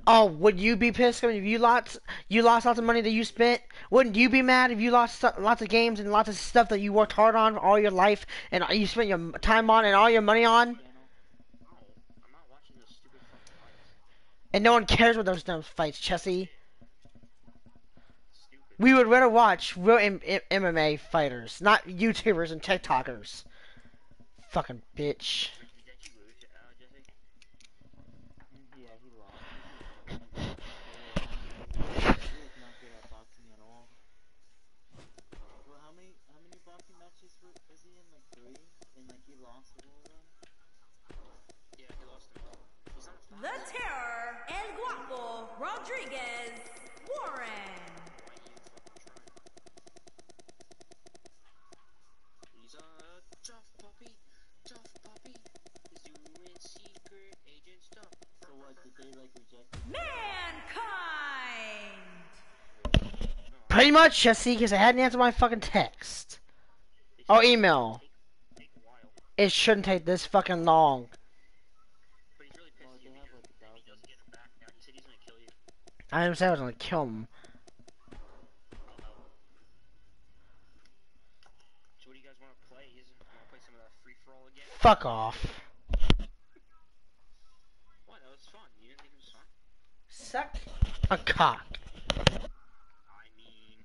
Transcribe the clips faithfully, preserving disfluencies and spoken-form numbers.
Oh, would you be pissed if you lost you lost lots of money that you spent? Wouldn't you be mad if you lost so- lots of games and lots of stuff that you worked hard on all your life and you spent your time on and all your money on? And no one cares what those dumb fights, Chessie. We would rather watch real M M A fighters, not YouTubers and TikTokers. Fucking bitch. Yeah, he lost. He was not good at boxing at all. Well, how many how many boxing matches were, was he in? Like three, and like he lost all of them. Yeah, he lost them all. He's on five. The Terror, El Guapo, Rodriguez, Warren. He's a tough puppy, tough puppy. He's doing secret agent stuff. So what, did they like reject him? Mankind. Pretty much, Jesse, because I hadn't answered my fucking text. Or email. It shouldn't take this fucking long. But he's really pissed. He doesn't get him back now. He said he's gonna kill you. I didn't say I was gonna kill him. So what do you guys want to play? You want to play some of that free-for-all again? Fuck off. What? That was fun. You didn't think it was fun? Suck a cock. I mean,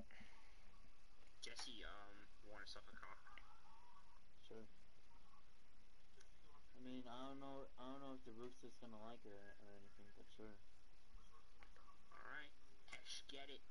Jesse, um, want to suck a cock? Sure. I mean, I don't know. I don't know if the Roosters gonna like it or, or anything, but sure. All right, let's get it.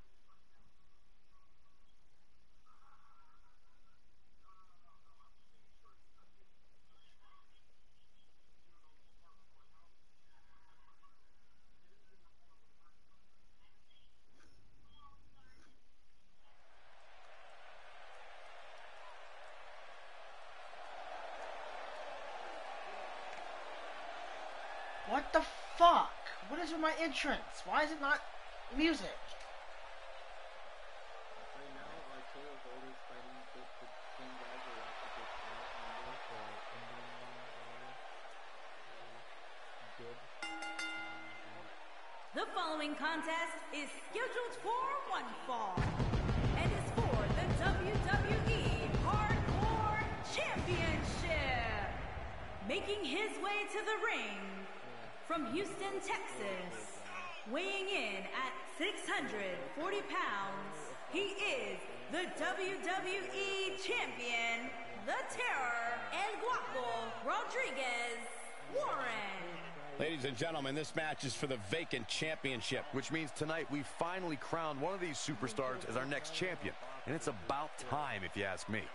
What the fuck? What is with my entrance? Why is it not music? Right now, our title holders fighting the, the same guys that lost to this number for Indian one, good. The following contest is scheduled for one fall and is for the W W E Hardcore Championship. Making his way to the ring from Houston, Texas, weighing in at six hundred forty pounds, he is the W W E Champion, the Terror, El Guapo, Rodriguez, Warren. Ladies and gentlemen, this match is for the vacant championship. Which means tonight we finally crowned one of these superstars as our next champion. And it's about time, if you ask me.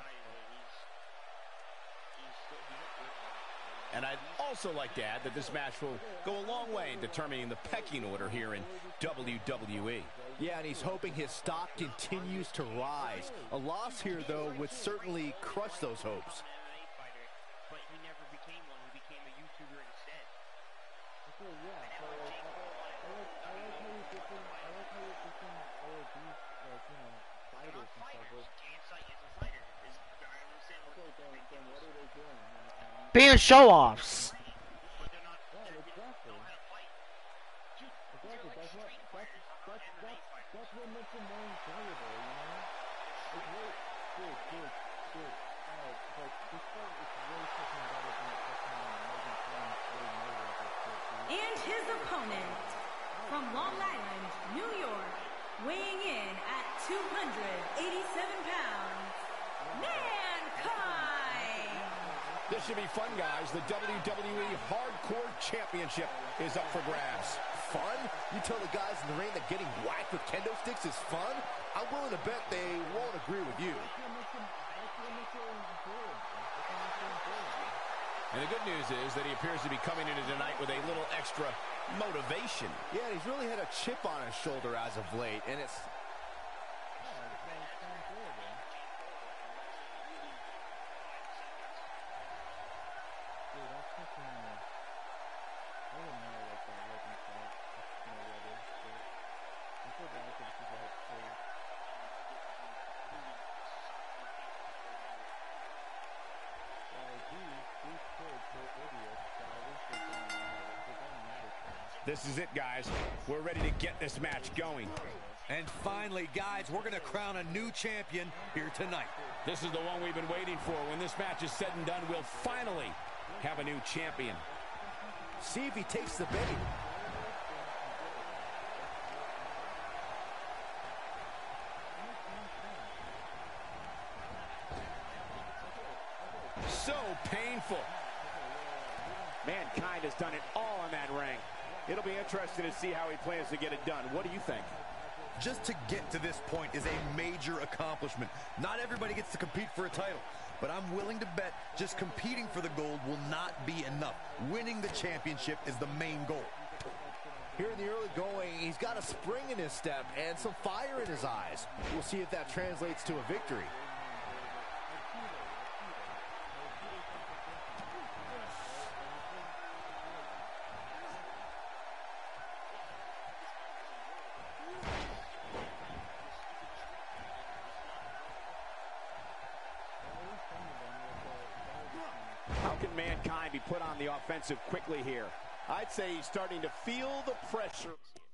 And I'd also like to add that this match will go a long way in determining the pecking order here in W W E. Yeah, and he's hoping his stock continues to rise. A loss here, though, would certainly crush those hopes. But he never became one. He became a YouTuber instead. Okay, yeah, so like, I, I, like, I like how you're picking, I like how you're picking all of these, like, you know, fighters and stuff. But, K S I is a fighter. Is, I understand what okay, then, then what are they doing? You know, Being show-offs. but they're not. yeah, exactly. Know how to fight. Dude, Exactly, they're like that's what, street that's, fighters, not that's, M M A that's, fighters. that's what makes it more enjoyable, you know? It's really, dude, dude, dude, alright, but this fight is way fucking better than the fucking Megan Thorne's Floyd Mayweather shit, dude. And his opponent from Long Island, New York, weighing in at two hundred eighty-seven pounds, Mankind. This should be fun, guys. The W W E Hardcore Championship is up for grabs. Fun? You tell the guys in the ring that getting whacked with kendo sticks is fun? I'm willing to bet they won't agree with you. That's what makes it, that's what makes it enjoyable. That's what makes it enjoyable. And the good news is that he appears to be coming into tonight with a little extra motivation. Yeah, and he's really had a chip on his shoulder as of late, and it's... Yeah, it's, it's so enjoyable. Dude, that's fucking, uh, I didn't know what that was inside. That's Mayweather, but I feel bad for the people that say, well, these, these kids, they're idiots, so at least they don't matter. They don't matter to us. This is it, guys. We're ready to get this match going. And finally, guys, we're going to crown a new champion here tonight. This is the one we've been waiting for. When this match is said and done, we'll finally have a new champion. See if he takes the bait. So painful. Mankind has done it all in that ring. It'll be interesting to see how he plans to get it done. What do you think? Just to get to this point is a major accomplishment. Not everybody gets to compete for a title, but I'm willing to bet just competing for the gold will not be enough. Winning the championship is the main goal. Here in the early going, he's got a spring in his step and some fire in his eyes. We'll see if that translates to a victory. How can Mankind be put on the offensive quickly here? I'd say he's starting to feel the pressure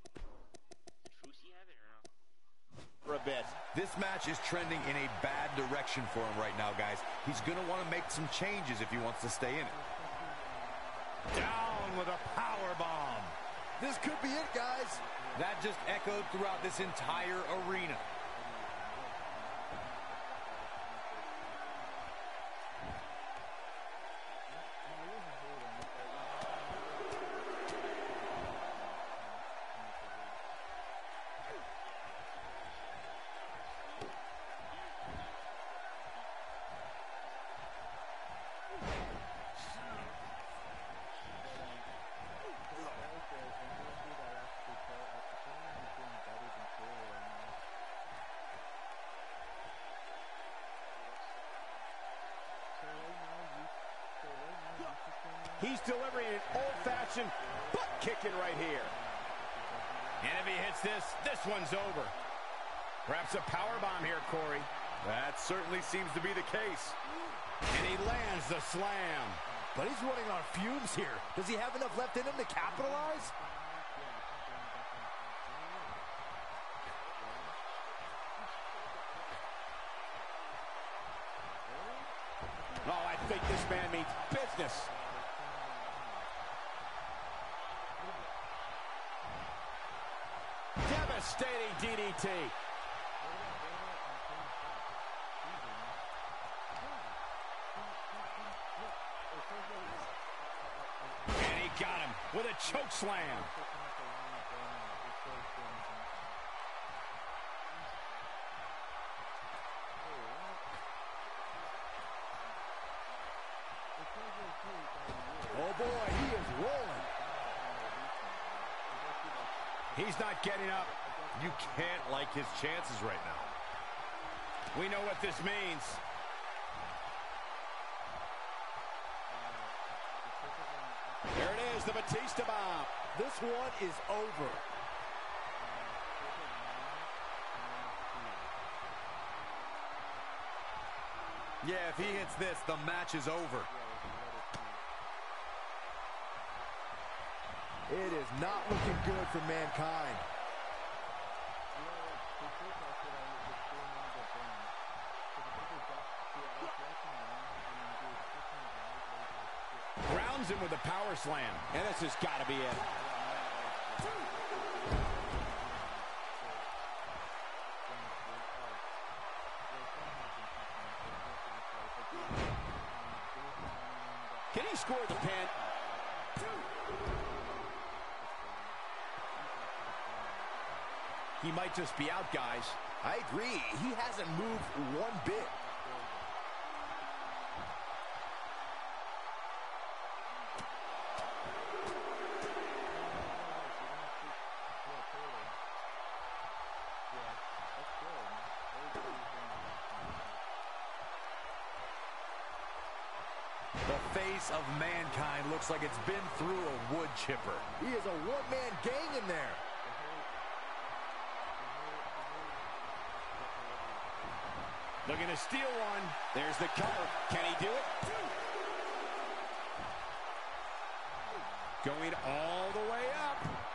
for a bit. This match is trending in a bad direction for him right now, guys. He's going to want to make some changes if he wants to stay in it. Down with a power bomb. This could be it, guys. That just echoed throughout this entire arena. He's delivering an old-fashioned butt kicking right here. And if he hits this, this one's over. Perhaps a power bomb here, Corey. That certainly seems to be the case. And he lands the slam. But he's running on fumes here. Does he have enough left in him to capitalize? Oh, I think this man means business. Devastating D D T. And he got him with a choke slam. Oh boy, he is rolling. He's not getting up. You can't like his chances right now. We know what this means. There it is, the Batista bomb. This one is over. Yeah, if he hits this, the match is over. It is not looking good for Mankind. Grounds him with a power slam. And this has got to be it. Can he score the pin? He might just be out, guys. I agree. He hasn't moved one bit. The face of Mankind looks like it's been through a wood chipper. He is a one-man gang in there. Looking to steal one. There's the cover. Can he do it? Going all the way up.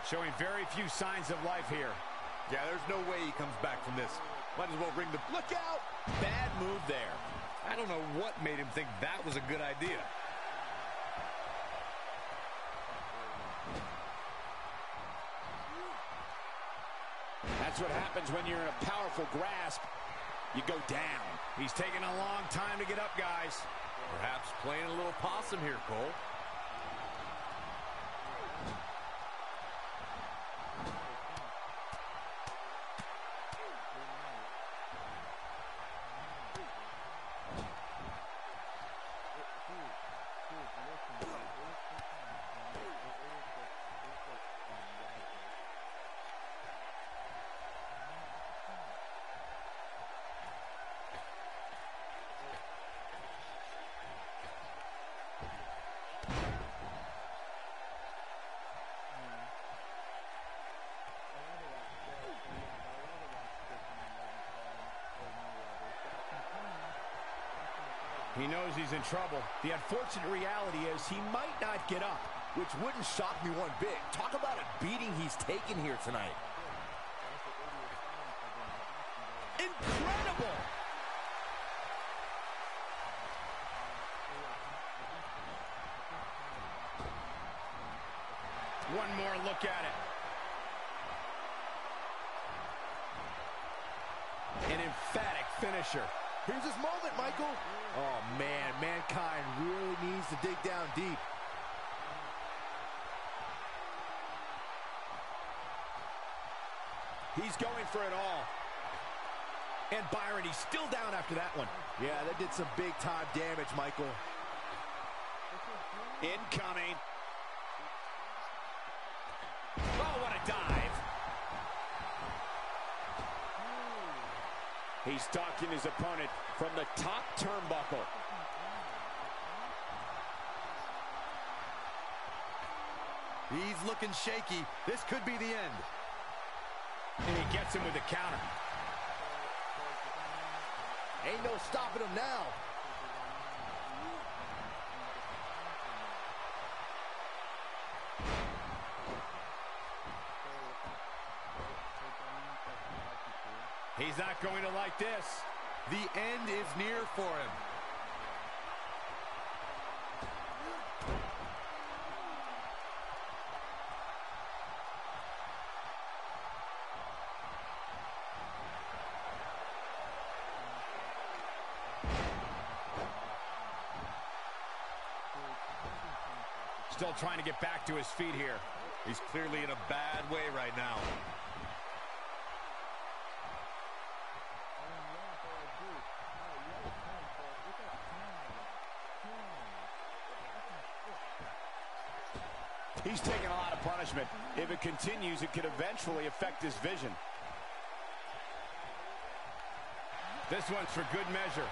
Showing very few signs of life here. Yeah, there's no way he comes back from this. Might as well ring the... Look out! Bad move there. I don't know what made him think that was a good idea. That's what happens when you're in a powerful grasp. You go down. He's taking a long time to get up, guys. Perhaps playing a little possum here, Cole. He knows he's in trouble. The unfortunate reality is he might not get up. Which wouldn't shock me one bit. Talk about a beating he's taken here tonight. Incredible! One more look at it. An emphatic finisher. Here's his moment, Michael. Oh, man, Mankind really needs to dig down deep. He's going for it all. And Byron, he's still down after that one. Yeah, that did some big-time damage, Michael. Incoming. Oh, what a dive. He's stalking his opponent from the top turnbuckle. He's looking shaky. This could be the end. And he gets him with a counter. Ain't no stopping him now. He's not going to like this. The end is near for him. Still trying to get back to his feet here. He's clearly in a bad way right now. He's taking a lot of punishment. If it continues, it could eventually affect his vision. This one's for good measure.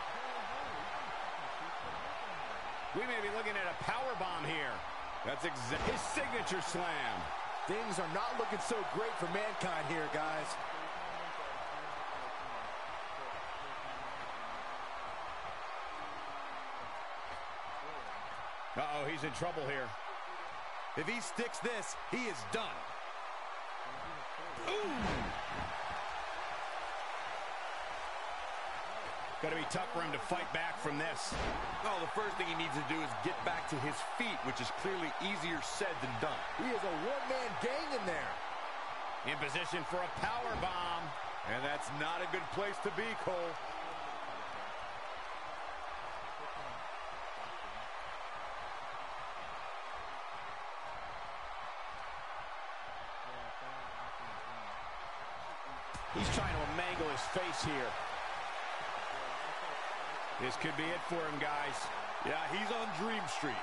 We may be looking at a power bomb here. That's exactly his signature slam. Things are not looking so great for Mankind here, guys. Uh-oh, he's in trouble here. If he sticks this, he is done. Ooh! Gonna be tough for him to fight back from this. Oh, the first thing he needs to do is get back to his feet, which is clearly easier said than done. He is a one-man gang in there. In position for a power bomb. And that's not a good place to be, Cole. He's trying to mangle his face here. This could be it for him, guys. Yeah, he's on Dream Street.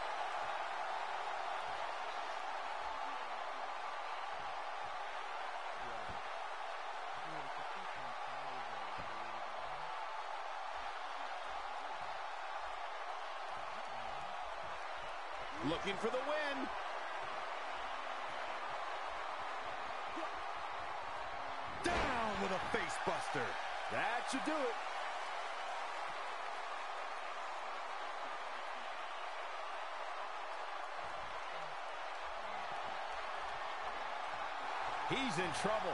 Looking for the win. Down with a face buster. That should do it. He's in trouble.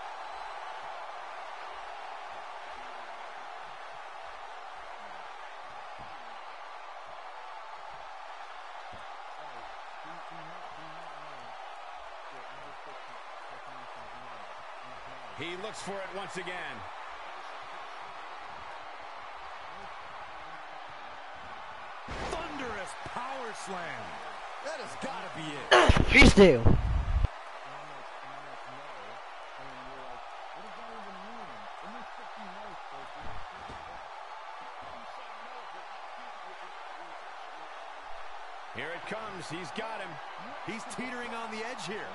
He looks for it once again. Thunderous power slam. That has got to be it. Please do. Here it comes. He's got him. He's teetering on the edge here.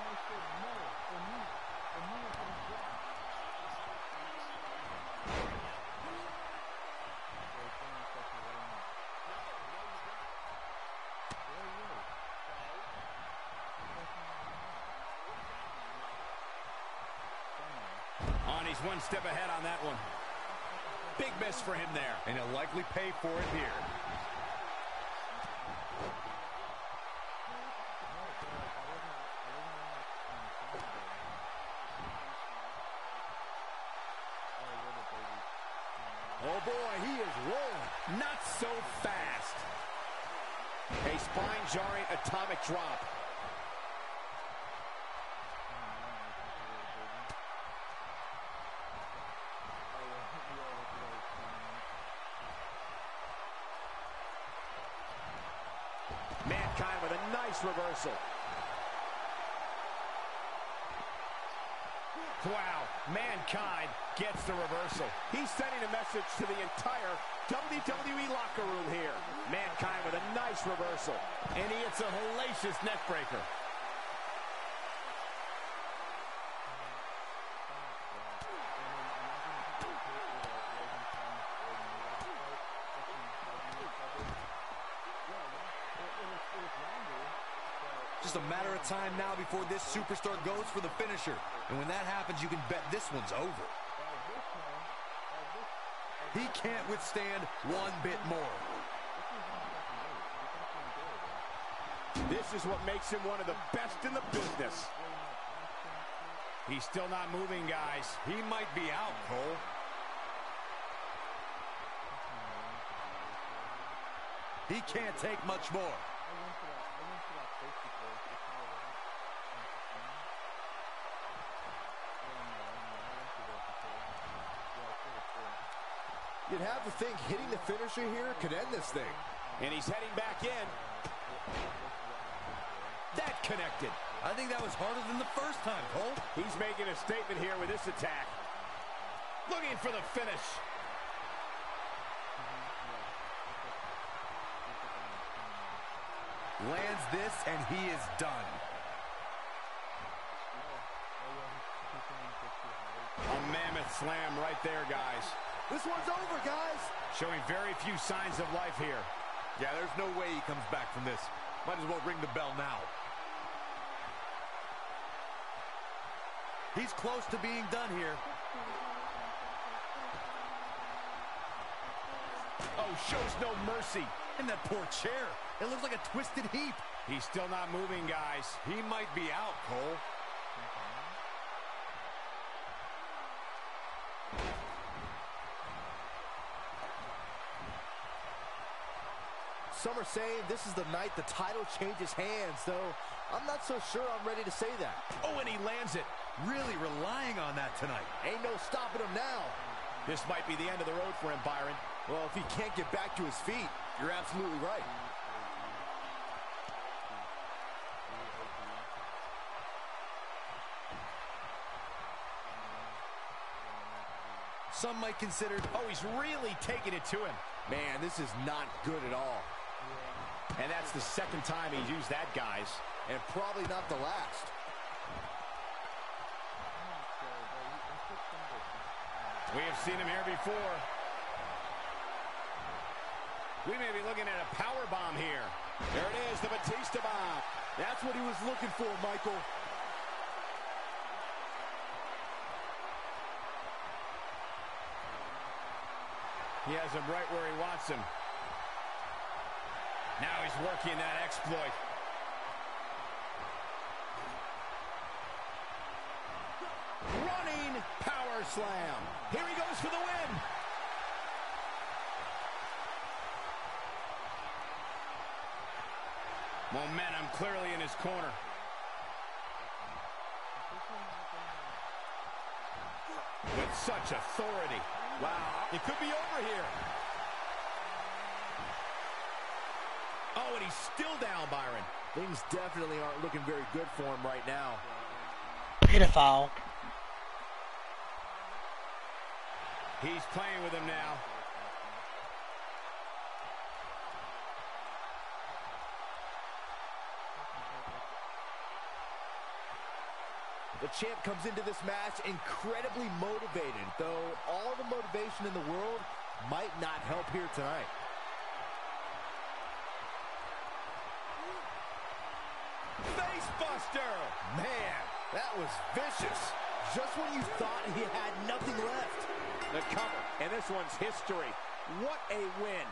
On, he's one step ahead on that one. Big miss for him there. And he'll likely pay for it here. Oh boy, he is rolling. Not so fast. A spine-jarring atomic drop. Mankind with a nice reversal. Wow, Mankind gets the reversal. He's sending a message to the entire W W E locker room here. Mankind with a nice reversal. And he hits a hellacious neckbreaker. Just a matter of time now before this superstar goes for the finisher. And when that happens, you can bet this one's over. He can't withstand one bit more. This is what makes him one of the best in the business. He's still not moving, guys. He might be out, Cole. He can't take much more. You'd have to think hitting the finisher here could end this thing. And he's heading back in. That connected. I think that was harder than the first time, Cole. He's making a statement here with this attack. Looking for the finish. Lands this, and he is done. A mammoth slam right there, guys. This one's over, guys. Showing very few signs of life here. Yeah, there's no way he comes back from this. Might as well ring the bell now. He's close to being done here. Oh, shows no mercy. And that poor chair. It looks like a twisted heap. He's still not moving, guys. He might be out, Cole. Some are saying this is the night the title changes hands, though I'm not so sure I'm ready to say that. Oh, and he lands it. Really relying on that tonight. Ain't no stopping him now. This might be the end of the road for him, Byron. Well, if he can't get back to his feet, you're absolutely right. Some might consider... Oh, he's really taking it to him. Man, this is not good at all. And that's the second time he's used that, guys. And probably not the last. We have seen him here before. We may be looking at a power bomb here. There it is, the Batista bomb. That's what he was looking for, Michael. He has him right where he wants him. Now he's working that exploit. Power slam. Here he goes for the win. Momentum clearly in his corner. With such authority. Wow, it could be over here. Oh, and he's still down, Byron. Things definitely aren't looking very good for him right now. Hit a foul. He's playing with him now. The champ comes into this match incredibly motivated, though all the motivation in the world might not help here tonight. Face buster! Man, that was vicious. Just when you thought he had nothing left. The cover, and this one's history. What a win.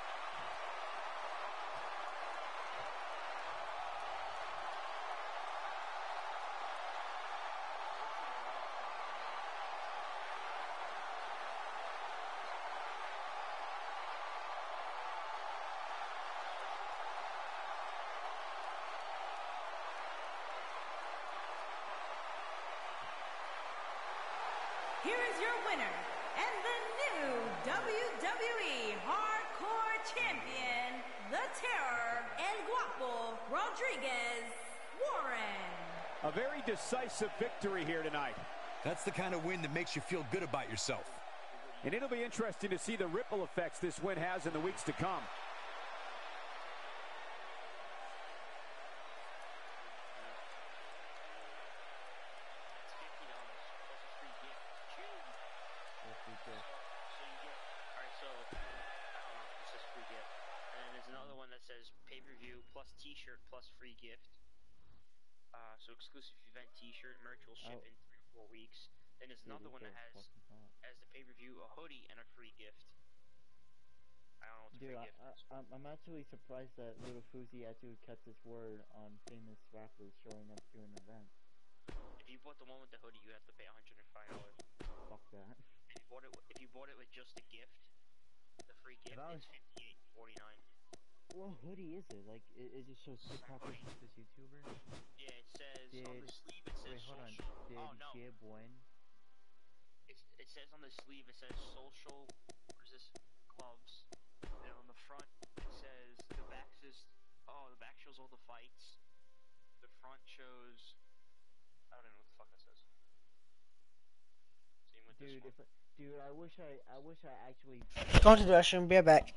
Here is your winner, and the new W W E Hardcore Champion, the Terror, El Guapo Rodriguez Warren. A very decisive victory here tonight. That's the kind of win that makes you feel good about yourself. And it'll be interesting to see the ripple effects this win has in the weeks to come. Says pay-per-view plus t-shirt plus free gift. Uh, so exclusive event t-shirt, merch will ship oh. in three or four weeks. Then there's another one that has, as the pay-per-view, a hoodie and a free gift. I don't know what the Dude, free I, gift I, is. I'm, I'm actually surprised that Little Fuzi actually kept his word on famous rappers showing up to an event. If you bought the one with the hoodie, you have to pay one hundred five dollars. Fuck that. If you bought it, if you bought it with just the gift, the free gift was... is fifty-eight forty-nine. What hoodie is it? Like, it, it just shows TikTok versus this YouTuber? Yeah, it says Did, on the sleeve, it says wait, hold on. social. Did Oh, no. Jib win? It's, it says on the sleeve, it says social, what is this, gloves. And on the front, it says, the back says, oh, the back shows all the fights. The front shows, I don't know what the fuck that says. Same with Dude, this if I, dude, I wish I, I wish I actually... Go to the restroom, be right back.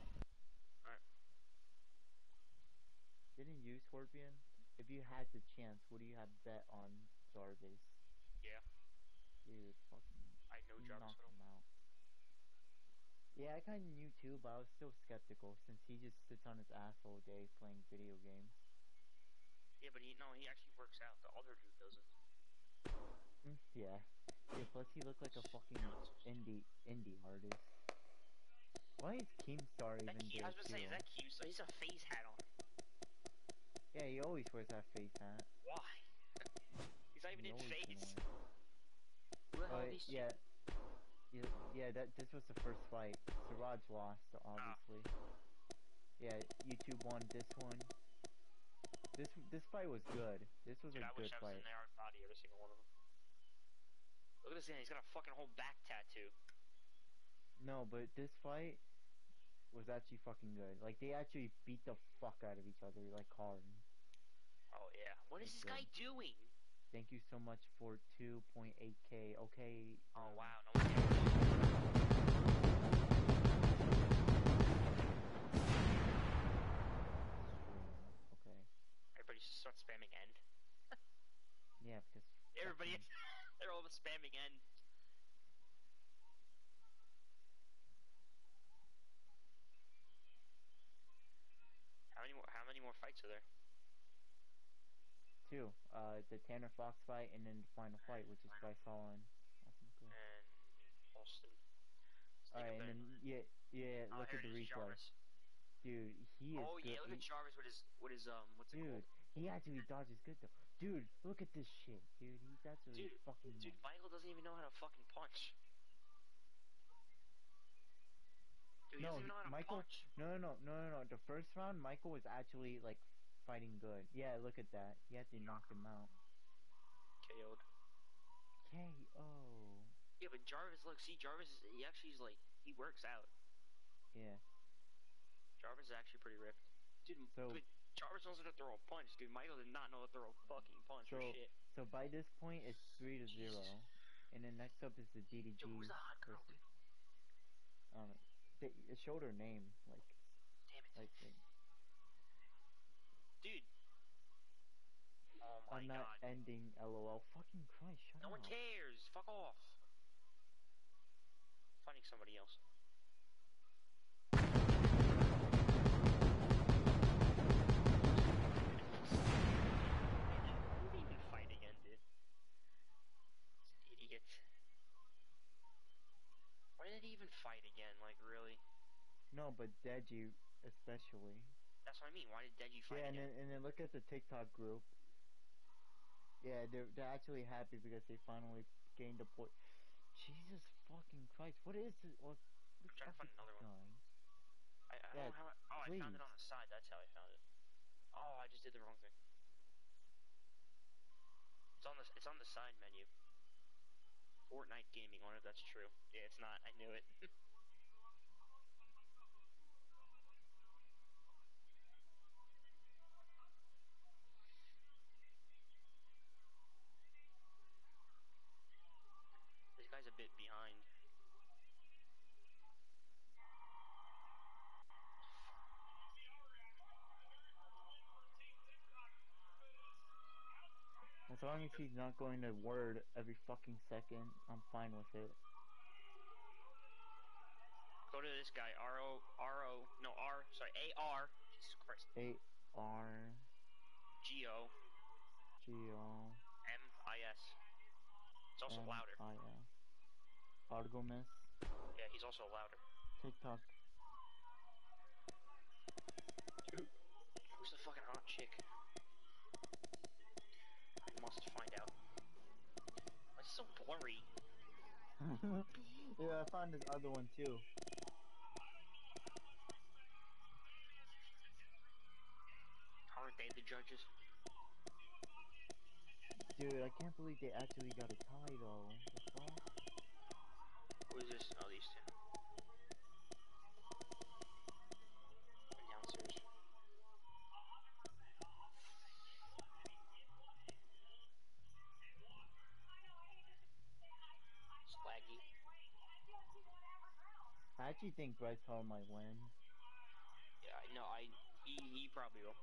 Didn't you, Scorpion? If you had the chance, would you have bet on Jarvis? Yeah. Dude, fucking... I know Jarvis knock him out. Yeah, I kinda knew too, but I was still skeptical, since he just sits on his ass all day playing video games. Yeah, but he, no, he actually works out. The other dude doesn't. Mm, yeah. Yeah, plus he looked like a fucking indie, indie artist. Why is Keemstar even Key, there I was gonna too? say, is that Keemstar? He's a face hat on. Yeah, he always wears that face hat. Why? He's not even He in always face. Who the hell are these two? Yeah, yeah, yeah. That this was the first fight. Siraj lost, obviously. Oh. Yeah, YouTube won this one. This this fight was good. This was Dude, a I good wish I was fight. in there, body every single one of them. Look at this guy. He's got a fucking whole back tattoo. No, but this fight was actually fucking good. Like, they actually beat the fuck out of each other, like, hard. Oh, yeah. What is this guy doing? Thank you so much for two point eight K. Okay. Oh, um, wow. No one cares. Okay. Everybody just starts spamming end. Yeah, because... Everybody, they're all spamming end. How many more? How many more fights are there? Two. Uh, the Tanner Fox fight, and then the final fight, which is Bryce Hall and Austin Cole. And Austin. Alright, and then yeah, yeah. Oh, look at the replay, Jarvis. dude. He is. Oh good. yeah, look he, at Jarvis with his with his um. What's it dude, called? he He actually dodges good though. Dude, look at this shit, dude. He's actually Dude, fucking dude, nice. Michael doesn't even know how to fucking punch. Dude, he No, doesn't even he, know how to Michael. punch. No, no, no, no, no, no. The first round, Michael was actually like fighting good. Yeah, look at that. He actually knocked him out. K O'd. K O. Yeah, but Jarvis, look, see, Jarvis, he actually is like, he works out. Yeah. Jarvis is actually pretty ripped. Dude, So, but Jarvis knows how to throw a punch, dude. Michael did not know how to throw a fucking punch or so, shit. so by this point, it's three to Jesus. zero, and then next up is the D D G. Yo, who's the hot girl, versus, dude? um, they, it showed her name, like, Damn it. like, like Dude. Oh my I'm not god. ending. LOL. Fucking Christ, shut No up. one cares. Fuck off. Finding somebody else. Why did he even fight again, dude? This idiot. Why did he even fight again? Like, really? No, but Deji especially. That's what I mean. Why did Deji fight Yeah, and again? then and then look at the TikTok group. Yeah, they're they're actually happy because they finally gained a point. Jesus fucking Christ! What is it? What? I'm Look trying at to find this another one. guy. I, I Yeah, don't know how I, oh, I found please. it on the side. That's how I found it. Oh, I just did the wrong thing. It's on the, it's on the side menu. Fortnite gaming on it, that's true. Yeah, it's not. I knew it. This guy's a bit behind. As long as he's not going to word every fucking second, I'm fine with it. Go to this guy, R O, R O, no, R, sorry, A R, Jesus Christ, A R G O, G O M I S. It's also M louder. I S. Argomis. Yeah, he's also louder. TikTok. Who's the fucking hot chick? I must find out. Why is it so blurry? Yeah, I found this other one too. Aren't they the judges? Dude, I can't believe they actually got a tie though. The fuck? Who is this? Oh, these two. Announcers. It's laggy. I actually think Bryce Hall might win. Yeah, I know, I, he, he probably will.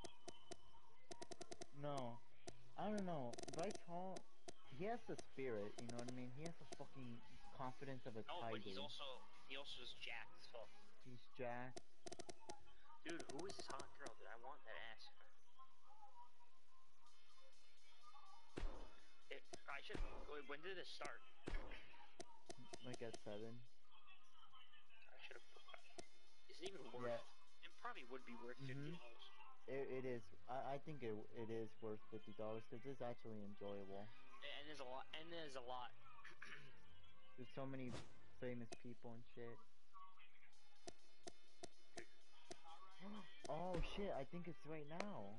No, I don't know. Bryce Hall, he has the spirit, you know what I mean? He has the fucking confidence of a No, but he's tiger. also, he also is jacked as fuck. He's jacked. Dude, who is this hot girl, dude? I want that ass. It, I should, wait, when did this start? Like at seven. I should have, is it even worth, Yeah. it probably would be worth fifty Mm-hmm. dollars. It, it is. I, I think it, it is worth fifty dollars because it's actually enjoyable. And there's a lot, and there's a lot. There's so many famous people and shit. Oh shit, I think it's right now.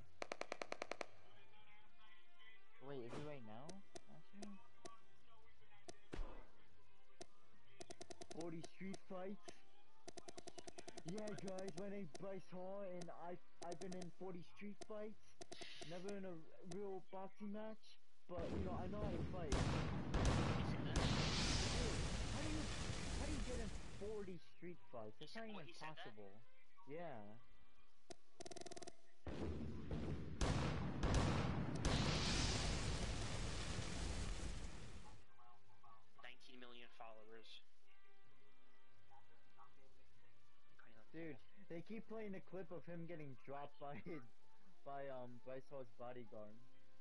Wait, is it right now? Actually? forty street fights? Yeah guys, my name's Bryce Hall and I've, I've been in forty street fights. Never in a real boxing match, but you know, I know how to fight. Dude, how do you, how do you get in forty street fights? That's not What, even he said that? possible. Yeah. nineteen million followers. Dude, they keep playing the clip of him getting dropped by his, by um Bryce Hall's bodyguard.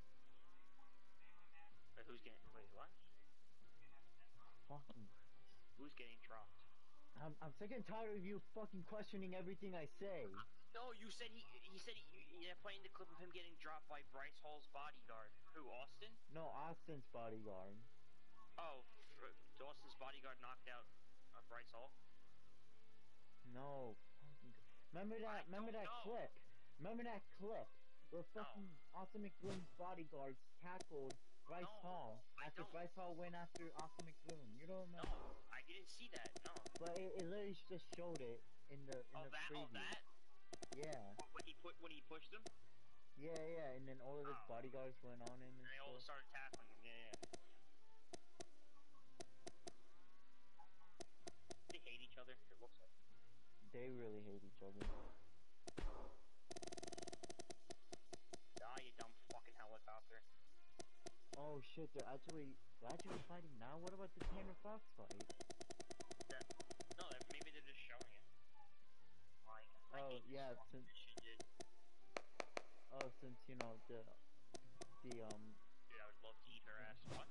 Wait, who's getting, wait, what? Fucking. Who's getting dropped? I'm, I'm sick and tired of you fucking questioning everything I say. No, you said he he said he, yeah, playing the clip of him getting dropped by Bryce Hall's bodyguard. Who, Austin? No, Austin's bodyguard. Oh, Austin's bodyguard knocked out uh, Bryce Hall? No. Remember that, I remember don't that know. clip? Remember that clip where No. fucking Austin McBroom's bodyguards tackled Bryce No, Hall I after don't. Bryce Hall went after Austin McBroom? You don't No, remember? I didn't see that, no. But it, it literally just showed it in the in Oh, the that? preview. Oh, that? Yeah. When he put when he pushed him? Yeah, yeah, and then all of his Oh. bodyguards went on him and, And they all stuff. started tackling him, yeah, yeah. They hate each other, it looks like. They really hate each other. Die, you dumb fucking helicopter. Oh shit, they're actually they're actually fighting now? What about the Tanner Fox fight? That, no, that, maybe they're just showing it. Like, I Oh hate this yeah, fucking since shit, dude. oh since you know the the um Dude, I would love to eat her ass. What?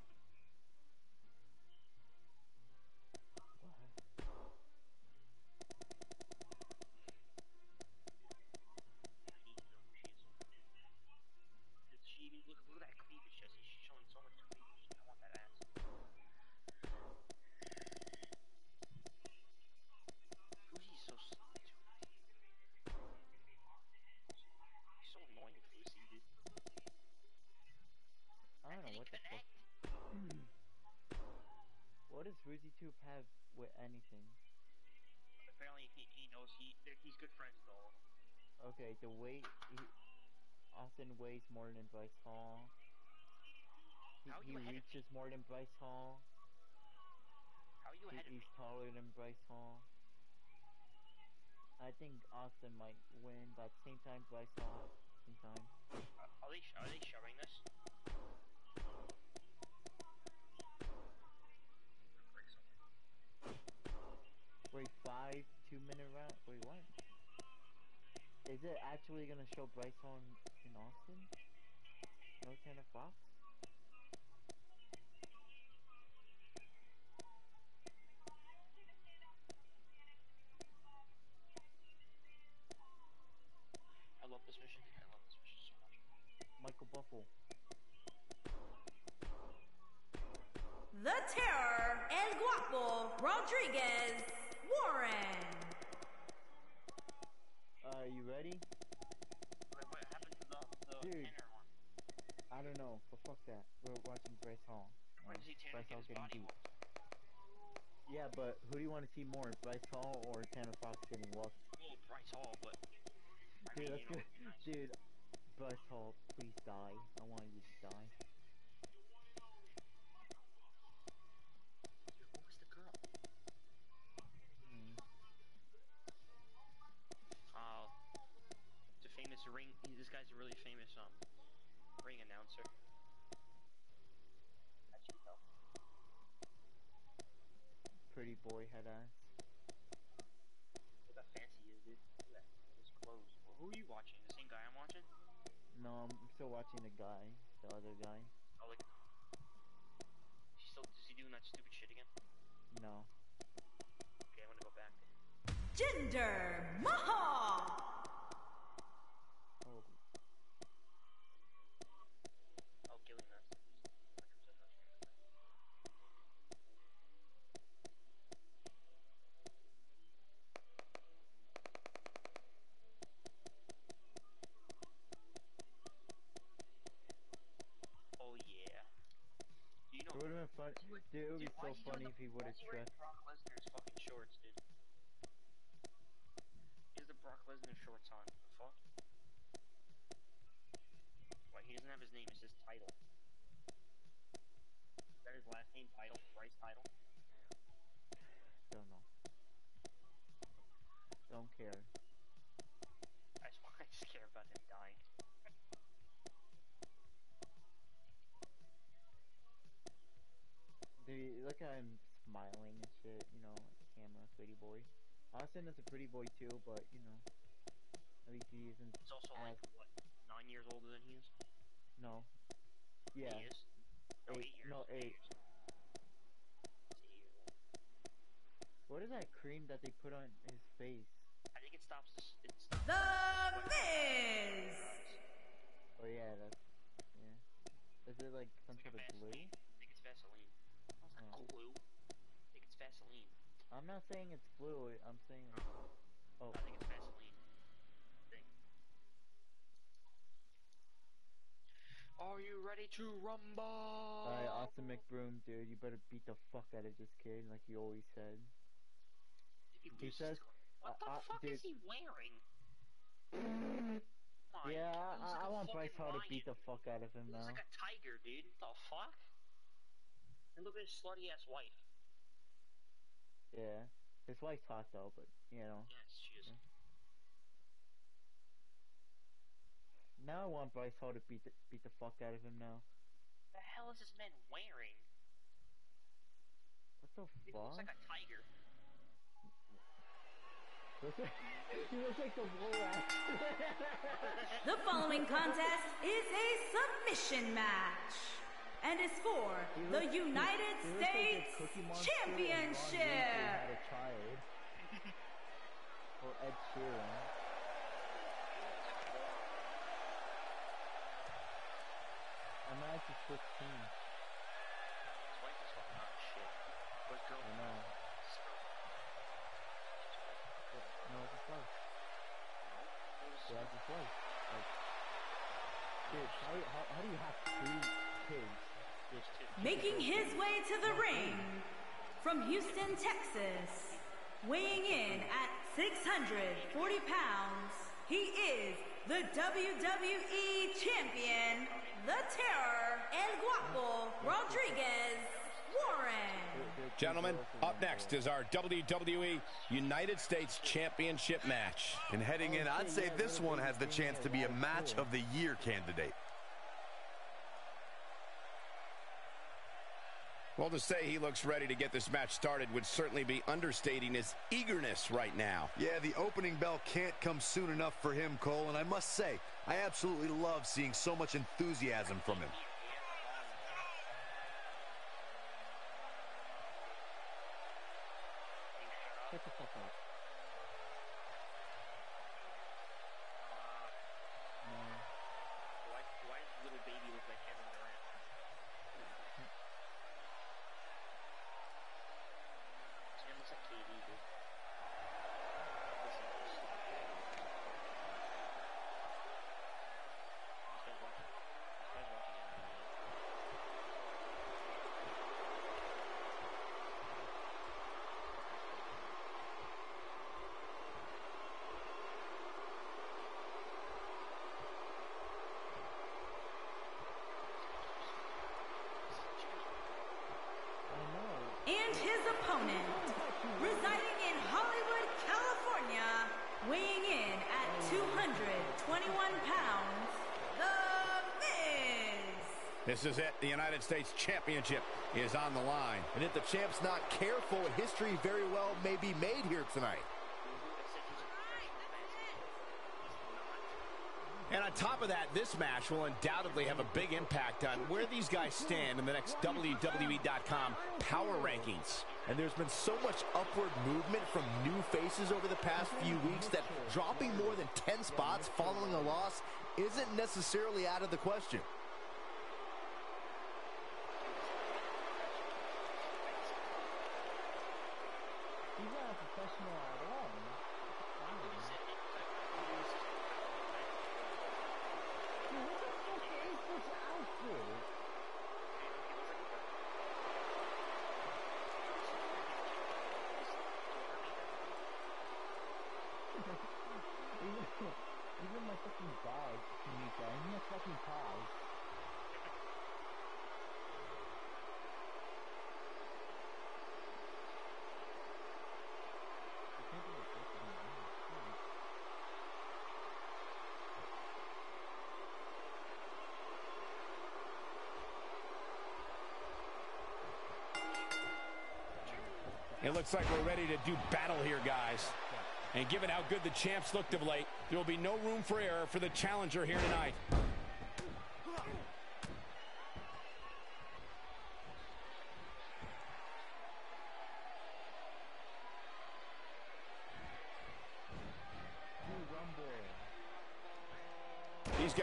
what? I need to know who she is. Did she even look, look at that cleavage, Jesse? She's showing so much cleavage. I want that ass. Fuji's so slow, too. He's so annoying, Fuji, dude. I That don't know didn't what the fuck. connect. What does Ruzy Tube have with anything? Apparently, he, he knows he he's good friends with all of them. Okay, the weight he, Austin weighs more than Bryce Hall. He, How are you he ahead of reaches me? more than Bryce Hall. How are you He, ahead of he's me? taller than Bryce Hall. I think Austin might win, but at the same time, Bryce Hall at the same time. Uh, are they are they showing this? Wait, five two-minute round? Wait, what? Is it actually gonna show Bryce Hall in, in Austin? No Tanner Fox? I love this mission. I love this mission so much. Michael Buffalo. The Terror, El Guapo, Rodriguez, Warren. Uh, you ready? Wait, what happened to the, the Dude. Tanner one? I don't know, but fuck that. We're watching Bryce Hall. Why does he Tanner Bryce get Hall his getting body beat. whooped? Yeah, but who do you want to see more, Bryce Hall or Tanner Fox getting whooped? Well, Bryce Hall, but I Dude, mean, that's you know, good. it'd be nice. Dude, Bryce Hall, please die. I want you to die. Dude, what was the girl? Mm. Uh, it's a famous ring. He, this guy's a really famous um ring announcer. As you know. Pretty boy head ass. Look how fancy he is, dude. Look at that. His clothes. Well, who are you watching? The same guy I'm watching? No, I'm still watching the guy, the other guy. Oh, like, he's still is he doing that stupid shit again? No. Okay, I'm gonna go back. Jinder Mahal. Oh, Oh, Gillian, that's one hundred percent not sure. Oh yeah. Do you know? it would have been fun. Dude, Dude, it would dude, be why so is he funny doing if the, he would why have is he wearing tripped. Brock Lesnar's fucking shorts, dude? He has the Brock Lesnar shorts on. The fuck? Why, he doesn't have his name, it's his title. Is that his last name, title? Bryce title? Don't know. Don't care. I just, I just care about him dying. Dude, look at him smiling and shit, you know, like camera, pretty boy. Austin is a pretty boy too, but, you know, at least he isn't He's also as, like, what, nine years older than he is? no. Yeah. He is? No, Eight, eight years. no, eight. Eight years. He's eight years old. What is that cream that they put on his face? I think it stops the. It stops The the Miz! Oh yeah, that's yeah. Is it like some It's like sort a of glue? Vaseline. I think it's Vaseline. Oh, it's not Oh. glue. I think it's Vaseline. I'm not saying it's glue. I'm saying. Oh. I think it's Vaseline. Thing. Are you ready to rumble? Alright, Awesome McBroom, dude, you better beat the fuck out of this kid, like you always said. If he, He says, what uh, the uh, fuck dude, is he wearing? My yeah, God, he looks I, like I a want Bryce fucking Hall to lion. beat the fuck out of him He looks now. like a tiger, dude. What the fuck? And look at his slutty ass wife. Yeah, his wife's hot though, but you know. Yes, she is. Yeah. Now I want Bryce Hall to beat the, beat the fuck out of him now. What the hell is this man wearing? What the He fuck? looks like a tiger. He looks like the Borat. The following contest is a submission match and is for the United He looks like a States Cookie Monster and Ron Winfrey Championship. had a child. Or Ed Sheeran. I'm actually sixteen. His wife is fucking hot as shit. What girl? I know. No, it's his wife. Yeah, it's his wife. Like, dude, how, how, how do you have two kids? Making his way to the ring from Houston, Texas, weighing in at six hundred forty pounds, he is the W W E Champion, the Terror, El Guapo Rodriguez Warren. Gentlemen, up next is our W W E United States Championship match. And heading in, I'd say this one has the chance to be a match of the year candidate. Well, to say he looks ready to get this match started would certainly be understating his eagerness right now. Yeah, the opening bell can't come soon enough for him, Cole, and I must say, I absolutely love seeing so much enthusiasm from him. Shut the fuck up. No. Why, why does little baby look like Kevin Durant? This man looks like K D, dude. Listen to this. This guy's watching. This guy's watching M M A. And his opponent, residing in Hollywood, California, weighing in at two hundred twenty-one pounds, The Miz. This is it. The United States Championship is on the line. And if the champ's not careful, history very well may be made here tonight. And on top of that, this match will undoubtedly have a big impact on where these guys stand in the next W W E dot com power rankings. And there's been so much upward movement from new faces over the past few weeks that dropping more than ten spots following a loss isn't necessarily out of the question. He's not a professional at all. Dude, what the fuck is this outfit? even, even my fucking dog can meet that. He has fucking paws. I can't believe it's fucking wrong. It looks like we're ready to do battle here, guys. And given how good the champs looked of late, there will be no room for error for the challenger here tonight.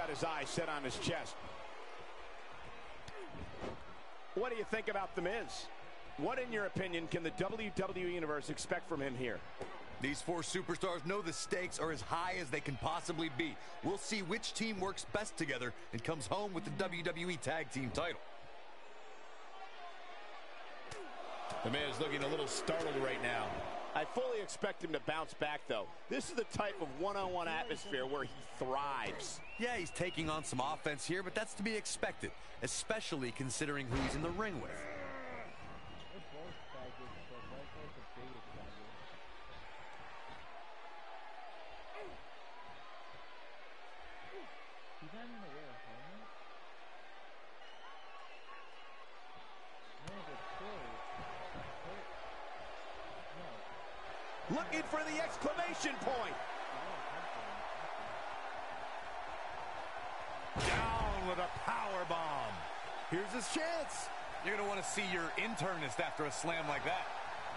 got his eyes set on his chest. What do you think about The Miz? What, in your opinion, can the W W E Universe expect from him here? These four superstars know the stakes are as high as they can possibly be. We'll see which team works best together and comes home with the W W E Tag Team title. The Miz looking a little startled right now. I fully expect him to bounce back, though. This is the type of one-on-one atmosphere where he thrives. Yeah, he's taking on some offense here, but that's to be expected, especially considering who he's in the ring with. Looking for the exclamation point. Down with a power bomb. Here's his chance. You're going to want to see your internist after a slam like that.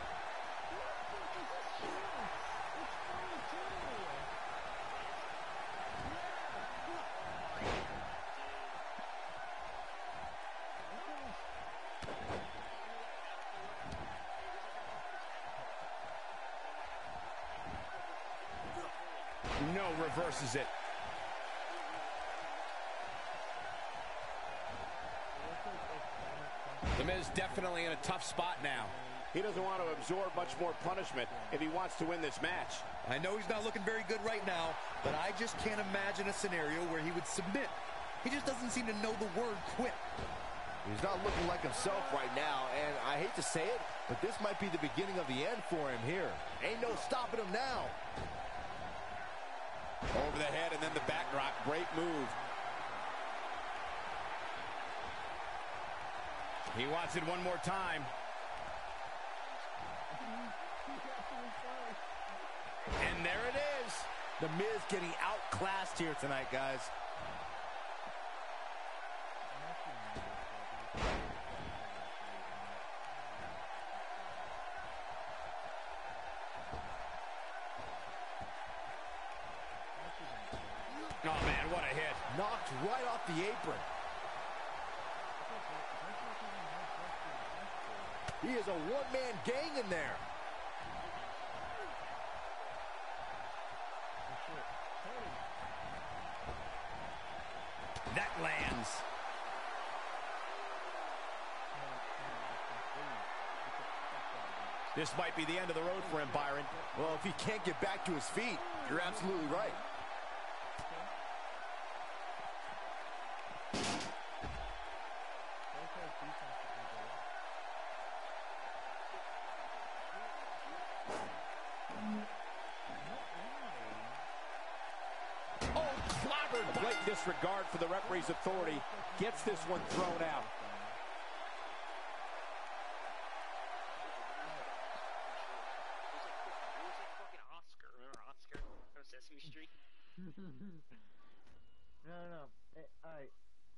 No, reverses it. The Miz definitely in a tough spot now. He doesn't want to absorb much more punishment if he wants to win this match. I know he's not looking very good right now, but I just can't imagine a scenario where he would submit. He just doesn't seem to know the word quit. He's not looking like himself right now, and I hate to say it, but this might be the beginning of the end for him here. Ain't no stopping him now. Over the head and then the backdrop. Great move. He wants it one more time. And there it is. The Miz getting outclassed here tonight, guys. Oh, man, what a hit. Knocked right off the apron. He is a one-man gang in there. That lands. This might be the end of the road for him, Byron. Well, if he can't get back to his feet, you're absolutely right. Blatant disregard for the referee's authority gets this one thrown out. Fucking Oscar, remember Oscar from Sesame Street? No, no, hey, alright.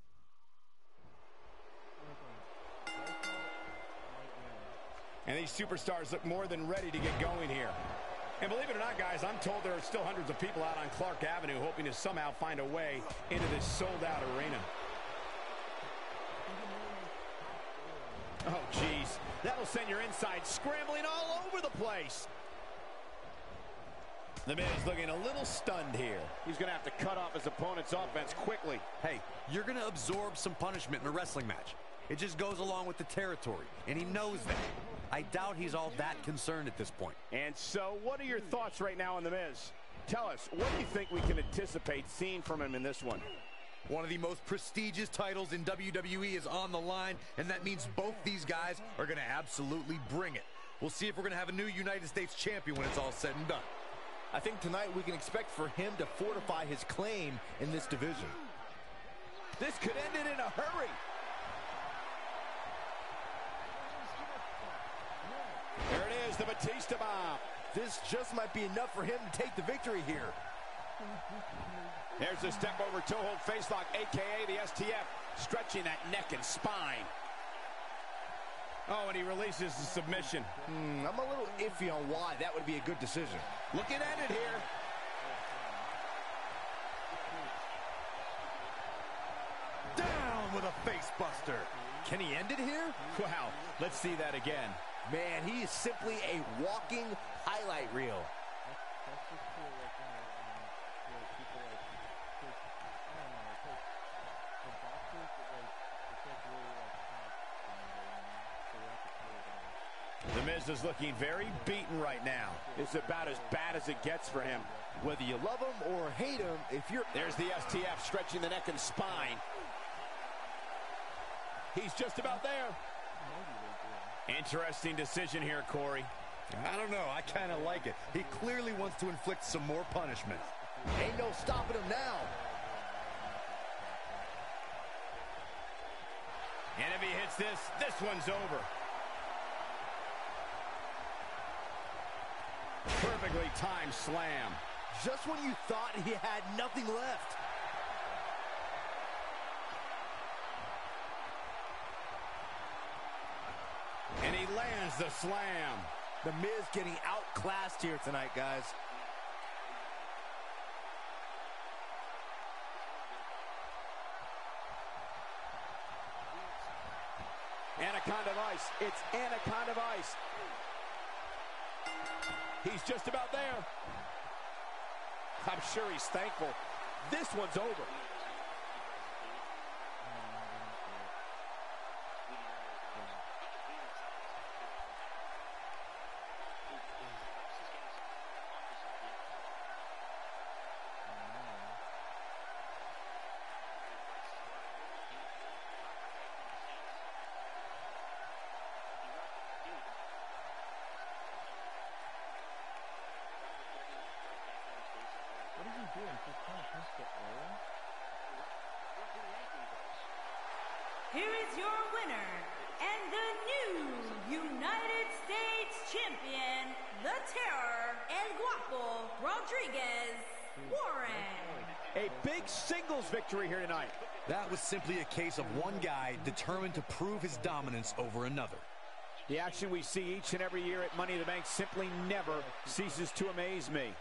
And these superstars look more than ready to get going here. And believe it or not, guys, I'm told there are still hundreds of people out on Clark Avenue hoping to somehow find a way into this sold-out arena. Oh, jeez. That'll send your insides scrambling all over the place. The Miz looking a little stunned here. He's going to have to cut off his opponent's offense quickly. Hey, you're going to absorb some punishment in a wrestling match. It just goes along with the territory, and he knows that. I doubt he's all that concerned at this point. And so, what are your thoughts right now on The Miz? Tell us, what do you think we can anticipate seeing from him in this one? One of the most prestigious titles in W W E is on the line, and that means both these guys are going to absolutely bring it. We'll see if we're going to have a new United States champion when it's all said and done. I think tonight we can expect for him to fortify his claim in this division. This could end it in a hurry. There it is, the Batista bomb. This just might be enough for him to take the victory here. There's the step over toe hold face lock, a k a the S T F, stretching that neck and spine. Oh, and he releases the submission. Hmm, I'm a little iffy on why that would be a good decision. Looking at it here. a face buster. Can he end it here? Wow, let's see that again. Man, he is simply a walking highlight reel. That's, that's just for like, you know, um, for people like, cause, I don't know, it's like, the boxers, like, it's like really like, hot down there, you know, so we have to cool it down. The Miz is looking very beaten right now. It's about as bad as it gets for him. Whether you love him or hate him, if you're... There's the S T F stretching the neck and spine. He's just about there. Interesting decision here, Corey. I don't know. I kind of like it. He clearly wants to inflict some more punishment. Ain't no stopping him now. And if he hits this, this one's over. Perfectly timed slam. Just when you thought he had nothing left. And he lands the slam. The Miz getting outclassed here tonight, guys. Anaconda of ice. It's Anaconda of ice. He's just about there. I'm sure he's thankful. This one's over. What is he doing? Just trying to punch the air? Here is your winner and the new United States Champion, the Terror, El Guapo Rodriguez, Warren. A big singles victory here tonight. That was simply a case of one guy determined to prove his dominance over another. The action we see each and every year at Money in the Bank simply never ceases to amaze me.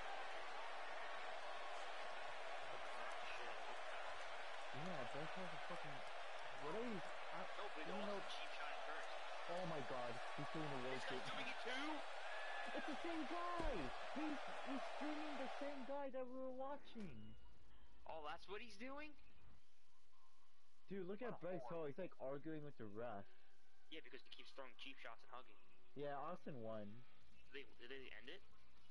Yeah, Bryce has a fucking... What are you... I, No, but you it know... also cheap shot first. Oh my god, he's doing the worst. This guy's doing it too? It's the same guy! He's, he's streaming the same guy that we were watching. Oh, that's what he's doing? Dude, look at Bryce Hall. He's like arguing with the ref. Yeah, because he keeps throwing cheap shots and hugging. Yeah, Austin won. Did they, did they end it?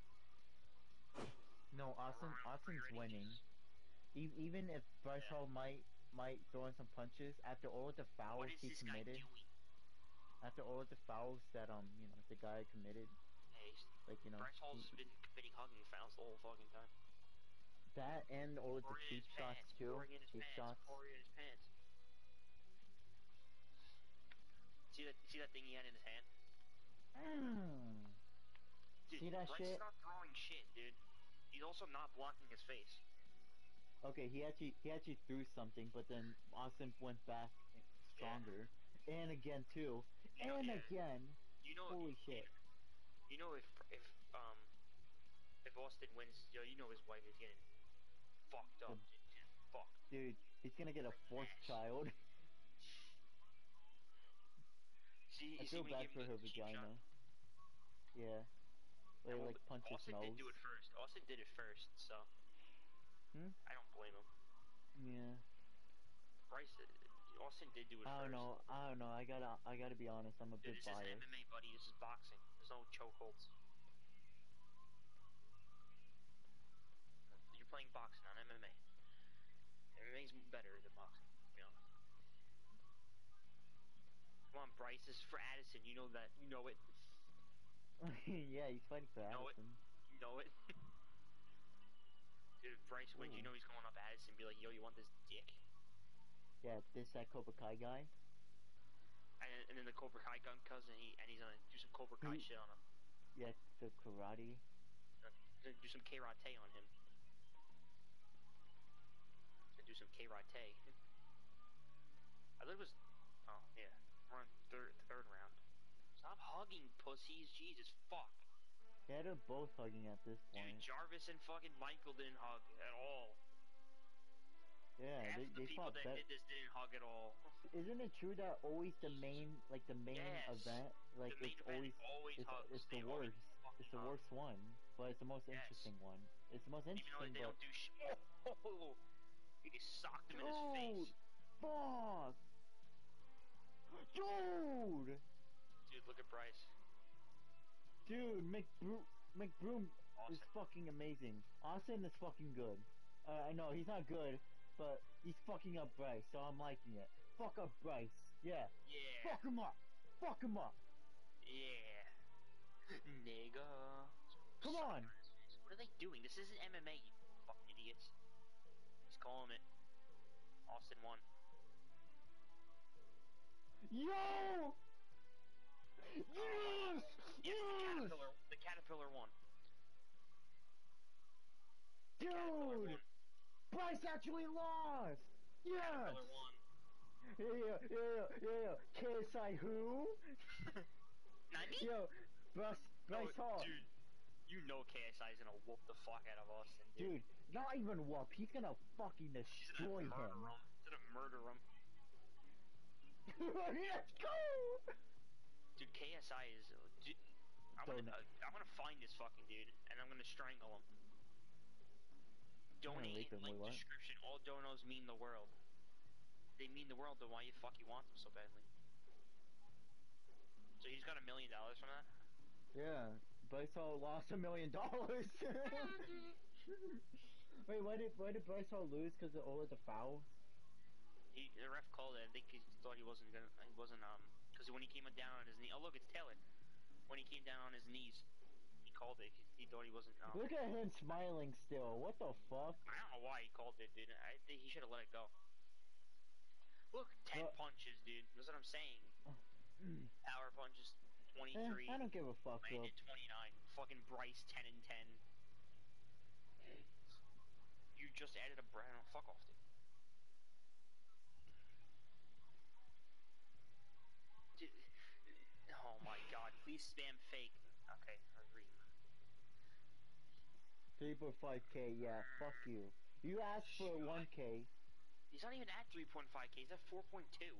No, Austin, Austin's winning. E even if Bryce Yeah. Hall might might throw in some punches, after all of the fouls What is he this guy committed, doing? after all of the fouls that um you know the guy committed, Hey, he's- like you know Bryce Hall's he- been committing hugging fouls the whole fucking time. that and all of the Pouring in cheap his shots pants, too, pouring in his cheap pants, shots. pouring in his pants. See that? See that thing he had in his hand? Mm. Dude, See that Bryce shit? is not throwing shit, dude. He's also not blocking his face. Okay, he actually he actually threw something, but then Austin went back stronger, and again too, You know, and yeah. again. You know, Holy you, shit! You know if if um if Austin wins, yo, you know his wife is getting fucked up, Um, dude. She's fucked. Dude, he's gonna get a fourth child. See, I you see feel when he bad gave for him her the cheap shot? vagina. Yeah. Where Yeah, well, like punch his Austin nose. did do it first. Austin did it first, so Hmm? I don't blame him. Yeah. Bryce, uh, Austin did do it I don't first. know. I don't know. I gotta. I gotta be honest. I'm a Dude, bit this is biased. M M A, buddy. This is boxing. There's no chokeholds. You're playing boxing, not M M A. M M A's better than boxing, to be honest. Come on, Bryce. This is for Addison. You know that. You know it. Yeah, he's fighting for know it. Addison. You know it. Dude, if Bryce wins, you Ooh. know he's going up Addison and be like, yo, you want this dick? Yeah, this that Cobra Kai guy. And, and then the Cobra Kai gun comes and, he, and he's gonna do some Cobra Kai He- shit on him. Yeah, the karate. Uh, Gonna do some karate on him. Gonna do some karate. I thought it was... Oh, yeah. We're on third, third round. Stop hugging, pussies. Jesus, fuck. Yeah, they're both hugging at this Dude, point. Jarvis and fucking Michael didn't hug at all. Yeah, Half they, the they people fought that better. did this didn't hug at all. Isn't it true that always the main, like the main Yes. event, like The main it's event always, always it's, hugs. it's the They always worst. fucking It's the hug. worst one, but it's the most Yes. interesting one. It's the most Even though interesting, they but don't do shit. Oh, he just socked him in his dude, face. fuck, dude, Dude, look at Bryce. dude, McBroom, McBroom is Austin. fucking amazing. Austin is fucking good. Uh, I know he's not good, but he's fucking up Bryce, so I'm liking it. Fuck up Bryce, yeah. Yeah. Fuck him up. Fuck him up. Yeah. Nigga. Come Sock on. him in his face. What are they doing? This isn't M M A, you fucking idiots. He's calling it. Austin won. Yo! Yes! Yes, the Yes! caterpillar. The caterpillar won. The caterpillar Dude! won. Bryce actually lost! Yes! Caterpillar won. Yeah, yeah, yeah, yeah, yeah. K S I who? Nani? Yo, Bryce, No, Bryce Hall. dude. You know K S I is gonna whoop the fuck out of Austin, dude. Dude, not even whoop. He's gonna fucking He's gonna destroy murder him. him. He's gonna murder him. Let's go! Dude, K S I is. Dude, I'm Don't gonna, uh, I'm gonna find this fucking dude, and I'm gonna strangle him. gonna Donate rape in him, link wait, what? description. All donos mean the world. They mean the world, then why you fuck you want them so badly? So he's got a million dollars from that? Yeah, Bryce Hall lost a million dollars. Wait, why did why did Bryce Hall lose? Because of all of the fouls? He, the ref called it. I think he thought he wasn't gonna. He wasn't um. Because when he came down on his knee, oh look, it's Taylor. When he came down on his knees, he called it. He, he thought he wasn't. Um, Look at him smiling still. What the fuck? I don't know why he called it, dude. I think he should have let it go. Look, ten But- punches, dude. That's what I'm saying. Power punches, Eh, twenty-three. I don't give a fuck, bro. Landed twenty-nine. Fucking Bryce, ten and ten. You just added a brand. Fuck off, dude. Dude. Oh my god, please spam fake. Okay, I agree. three point five K, yeah, fuck you. You asked for one K. He's not even at three point five K, he's at four point two.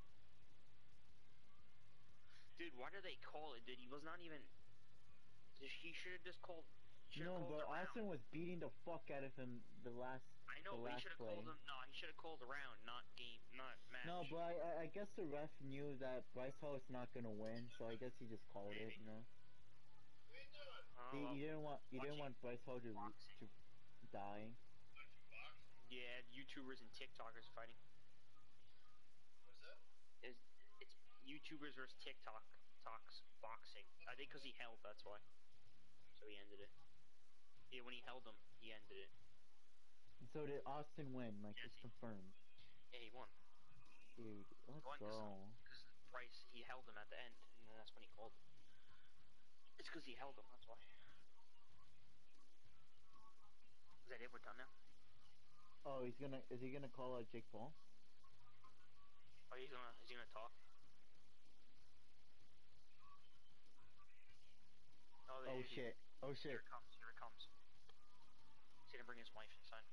Dude, why did they call it, dude? He was not even... He should have just called... No, called but the round. Austin was beating the fuck out of him the last I know, the but he last should have play. called him... No, he should have called round, not game, not match. No, but I, I- I guess the ref knew that Bryce Hall is not gonna win, so I guess he just called Maybe. it, you know? Oh, He, well, he didn't want he didn't watching want Bryce Hall to, boxing. to die. Yeah, YouTubers and TikTokers fighting. What's that? It's, it's YouTubers versus TikTok talks boxing. I think because he held, that's why. So he ended it. Yeah, when he held him, he ended it. And so did Austin win, like Yes, it's he- confirmed. Yeah, he won. Dude, let's Won go. because Bryce, he held him at the end, and that's when he called it. It's because he held him, that's why. Is that it? We're done now? Oh, he's gonna is he gonna call out Jake Paul? Oh, he's gonna, is he gonna talk? Oh, Oh he- he- shit. Oh Here shit. it comes, here it comes. He's gonna bring his wife inside.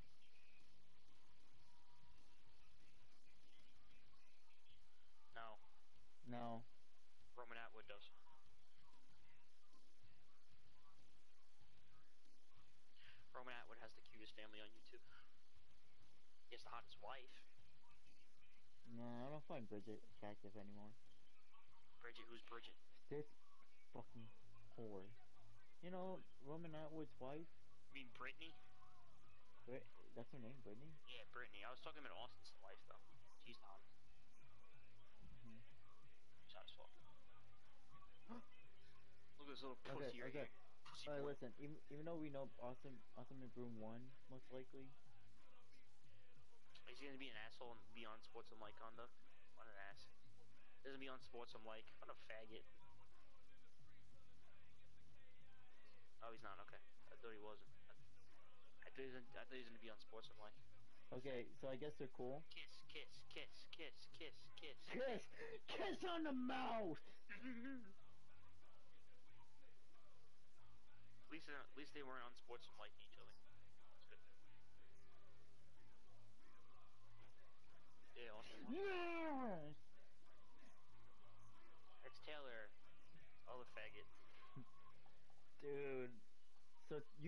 No, No. Roman Atwood does. Roman Atwood has the cutest family on YouTube. He has the hottest wife. No, I don't find Bridget attractive anymore. Bridget, who's Bridget? This fucking whore. You know, Roman Atwood's wife? You mean Brittany? Brit that's her name, Brittany? Yeah, Brittany. I was talking about Austin's wife, though. She's the hottest. Mhm. She's hot as fuck. Look at this little pussy Okay, right okay. here. Pussy Alright, boy. listen, even, even though we know Austin, Austin McBroom won, most likely. Is he gonna be an asshole and be on Sports and Like Conduct? What an ass. Doesn't be on Sports and Like. What a faggot. Oh, he's not. Okay. I thought he wasn't. I, I thought he was. I thought he was gonna be on Sports and Like. Okay, so I guess they're cool. Kiss, kiss, kiss, kiss, kiss, kiss. Kiss! Kiss on the mouth! At least, at least they weren't on Sports and Like each other. That's good.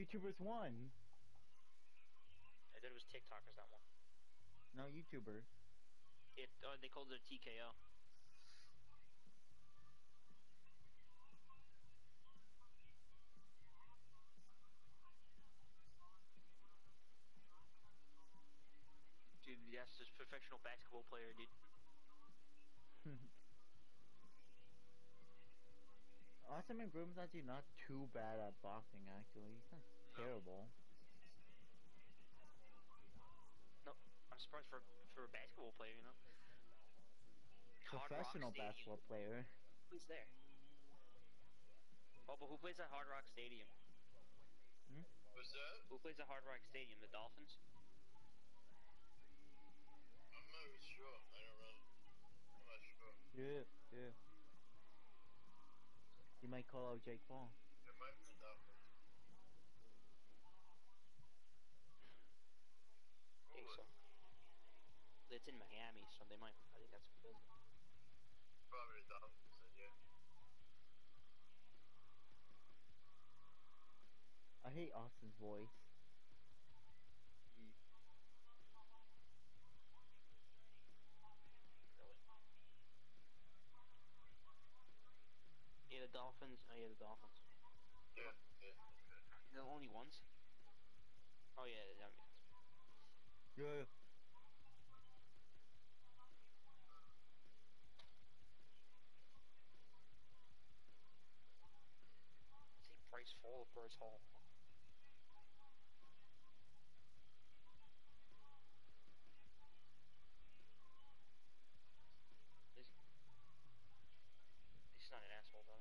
YouTubers won. I thought it was TikTokers that one. No, YouTubers. It uh, they called it a T K O. Dude, that's just professional basketball player, dude. Austin McBroom's actually not too bad at boxing, actually. He's not No. terrible. No, I'm surprised for for a basketball player, you know. Hard Rock Professional Stadium. basketball player. Who's there? Oh, but who plays at Hard Rock Stadium? Hmm? What's that? Who plays at Hard Rock Stadium? The Dolphins? I'm not really sure. I don't know. I'm not sure. Yeah, yeah. You might call out Jake Paul. It might be the Dolphins. I think so. It's in Miami, so they might. I think that's what it is. Probably the Dolphins, then, yeah. I hate Austin's voice. Mm. Really? Yeah, the Dolphins. Oh, yeah, the Dolphins. Yeah, yeah. The only ones? Oh, yeah, that makes sense. Yeah. Say Bryce Hall or Bryce Hall. Is he's not an asshole, though.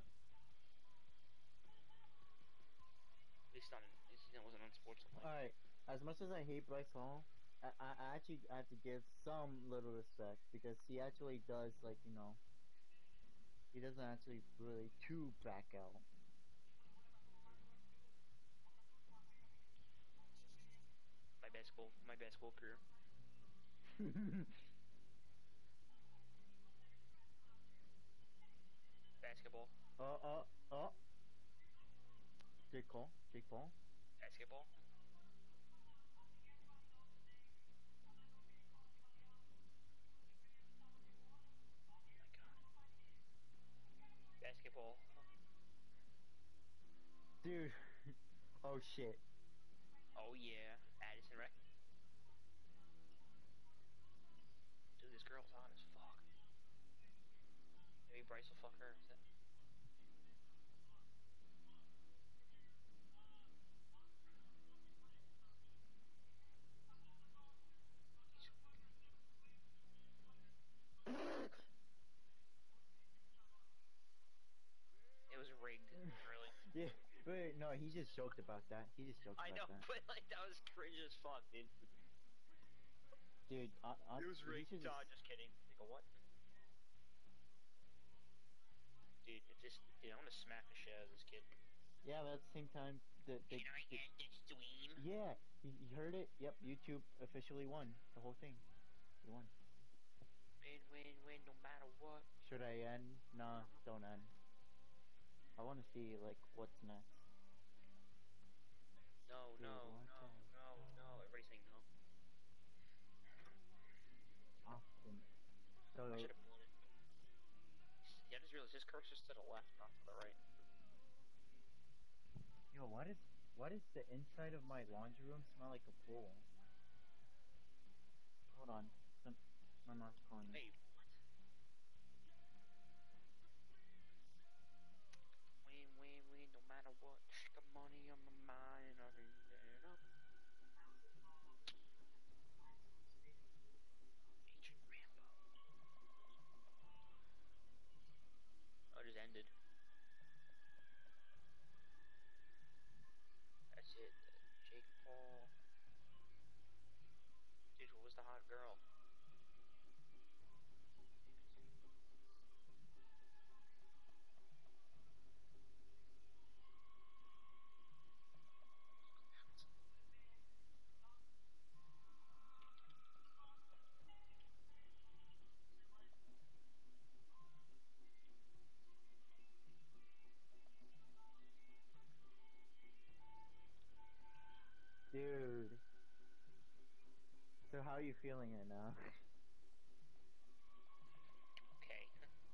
At least not. In, at least he wasn't unsportsmanlike. Alright, as much as I hate Bryce Hall, I, I I actually have to give some little respect because he actually does, like, you know, he doesn't actually really too back out. My basketball, my basketball career. Basketball. uh, uh, uh. Jake Paul, Jake Paul. Basketball. Oh my god. Basketball. Dude. Oh shit. Oh yeah. Addison, right? Dude, this girl's hot as fuck. Maybe Bryce will fuck her. Is that... It was rigged, really. Yeah, wait, no, he just joked about that. He just joked I know, about that. but like that was cringe as fuck, dude. Dude, I, I, It was he rigged. should No, just... just kidding. Think of what? Dude, it just, dude, I want to smack the shit out of this kid. Yeah, but at the same time, the, the, Can I the end this stream? yeah, he, he heard it. Yep, YouTube officially won the whole thing. He won. Win, win, win, no matter what. Should I end? Nah, don't end. I want to see like what's next. No, Dude, no, what no, the no, no. Everybody's saying no. Austin? So I wait, should have blown it. Yeah, I just realized his cursor's to the left, not to the right. yo, what is what is the inside of my laundry room smell like a pool? Hold on, some my mom's calling me. Hey, what? Win, win, win, no matter what. Got money on my mind and I've been it up. Agent Rambo. Oh, it just ended. That's it. Jake Paul. Dude, who was the hot girl? So how are you feeling right now? Okay.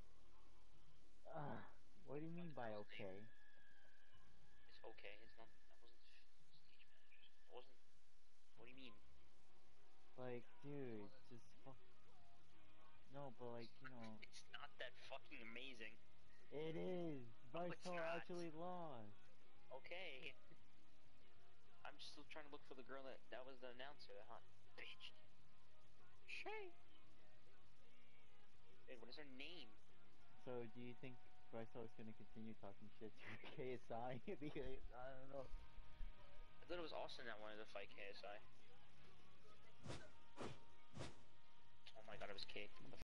Uh, what do you mean by okay? It's okay. It's not. I wasn't stage manager. I wasn't. What do you mean? Like, dude, just fuck. No, but like, you know, It's not that fucking amazing. it is. No, it's Vital not. actually lost. Okay. I'm just still trying to look for the girl that that was the announcer, that hot bitch. Shay. Hey, what is her name? So, do you think Vital is gonna continue talking shit to K S I? Because I don't know. I thought it was Austin that wanted to fight K S I. Oh my god, I was kicked.